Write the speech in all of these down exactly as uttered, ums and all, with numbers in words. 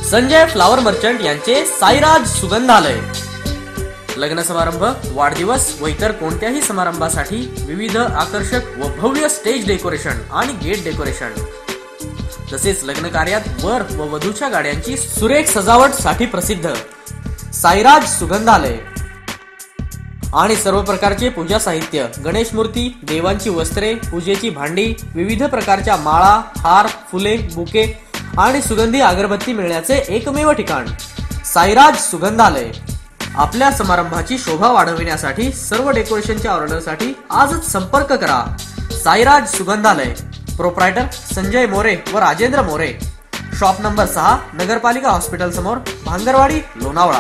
Sanjay flower merchant यांचे साईराज सुगंधालय। लग्न समारंभ, वाढदिवस व इतर कोणत्याही समारंभासाठी विविध आकर्षक व भव्य स्टेज डेकोरेशन आणि गेट डेकोरेशन, तसेच लग्न कार्यात वर व वधूच्या गाड्यांची सुरेख सजावट साठी प्रसिद्ध साईराज सुगंधालय। आणि सर्व प्रकारचे पूजा साहित्य, गणेश मूर्ती, देवांची वस्त्रे, पूजेची भांडी, विविध प्रकारच्या माळा, हार, फुले, बुके आणि सुगंधी अगरबत्ती मिळण्याचे एकमेव ठिकाण साईराज सुगंधालय। आपल्या समारंभाची शोभा वाढविण्यासाठी सर्व डेकोरेशनच्या ऑर्डरसाठी आजच संपर्क करा। साईराज सुगंधालय, प्रोप्रायटर संजय मोरे व राजेंद्र मोरे, शॉप नंबर सहा, नगरपालिका हॉस्पिटल समोर, Bhangarwadi, Lonavala.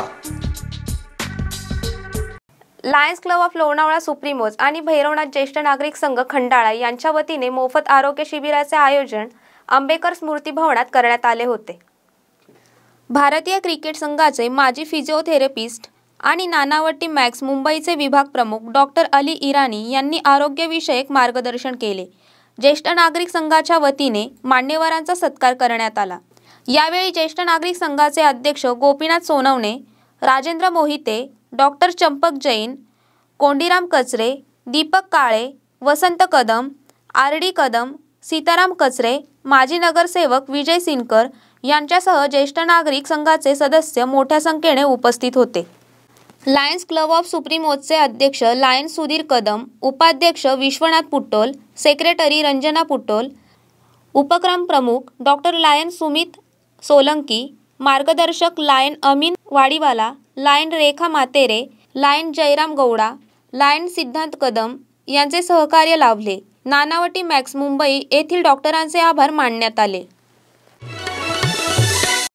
Lions Club of Lonavala Supremos आणि भैरवनाथ ज्येष्ठ नागरिक संघ खंडाळा यांच्या वतीने मोफत आरोग्य शिबिराचे आयोजन आंबेडकर स्मृती भवनात करण्यात आले होते। भारतीय क्रिकेट संघाचे माजी फिजिओथेरपिस्ट आणि नानावटी मॅक्स मुंबईचे विभाग प्रमुख डॉक्टर अली इराणी यांनी आरोग्यविषयक मार्गदर्शन केले। ज्येष्ठ नागरिक संघाच्या वतीने मान्यवरांचा सत्कार करण्यात आला। यावेळी ज्येष्ठ नागरिक संघाचे अध्यक्ष Gopinath Sonawane, Rajendra Mohite, doctor Champak Jain, Kondiram Kachare, Deepak Kale, Vasant Kadam, R D Kadam, Sitaram Kachare, माजी नगरसेवक विजय सिनकर यांच्यासह ज्येष्ठ नागरिक संघाचे सदस्य मोठ्या संख्येने उपस्थित होते। लायन्स क्लब ऑफ सुप्रीमोजचे अध्यक्ष लायन सुधीर कदम, उपाध्यक्ष विश्वनाथ पुट्टोल, सेक्रेटरी रंजना पुट्टोल, उपक्रम प्रमुख डॉक्टर लायन सुमित सोलंकी, मार्गदर्शक lion Amin Wadiwala, lion Rekha Matere, lion Jayram Gowda, lion Siddhant Kadam यांचे सहकार्य लाभले। नानावटी मॅक्स मुंबई येथील डॉक्टरांचे आभार मानण्यात आले।